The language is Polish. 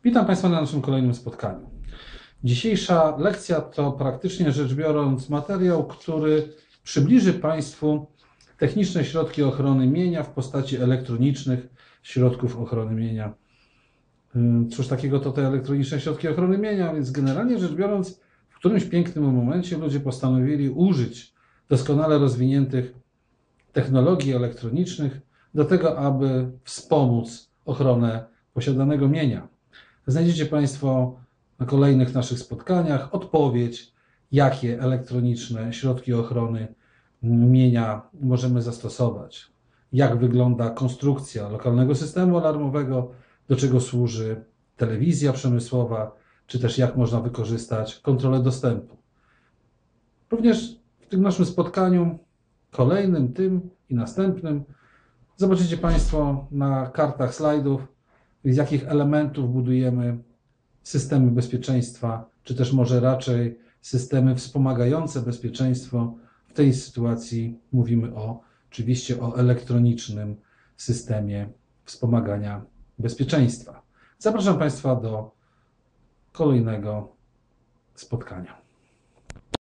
Witam Państwa na naszym kolejnym spotkaniu. Dzisiejsza lekcja to praktycznie rzecz biorąc materiał, który przybliży Państwu techniczne środki ochrony mienia w postaci elektronicznych środków ochrony mienia. Cóż takiego to te elektroniczne środki ochrony mienia? Więc generalnie rzecz biorąc, w którymś pięknym momencie ludzie postanowili użyć doskonale rozwiniętych technologii elektronicznych do tego, aby wspomóc ochronę posiadanego mienia. Znajdziecie Państwo na kolejnych naszych spotkaniach odpowiedź, jakie elektroniczne środki ochrony mienia możemy zastosować, jak wygląda konstrukcja lokalnego systemu alarmowego, do czego służy telewizja przemysłowa, czy też jak można wykorzystać kontrolę dostępu. Również w tym naszym spotkaniu, kolejnym, tym i następnym, zobaczycie Państwo na kartach slajdów, z jakich elementów budujemy systemy bezpieczeństwa, czy też może raczej systemy wspomagające bezpieczeństwo. W tej sytuacji mówimy oczywiście o elektronicznym systemie wspomagania bezpieczeństwa. Zapraszam Państwa do kolejnego spotkania.